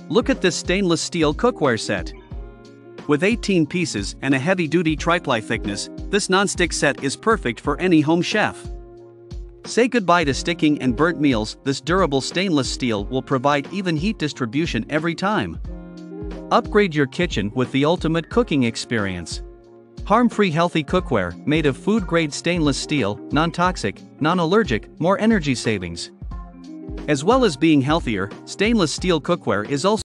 Look at this stainless steel cookware set. With 18 pieces and a heavy-duty tri-ply thickness, this non-stick set is perfect for any home chef. Say goodbye to sticking and burnt meals. This durable stainless steel will provide even heat distribution every time. Upgrade your kitchen with the ultimate cooking experience. Harm-free healthy cookware made of food-grade stainless steel, non-toxic, non-allergic, more energy savings. As well as being healthier, stainless steel cookware is also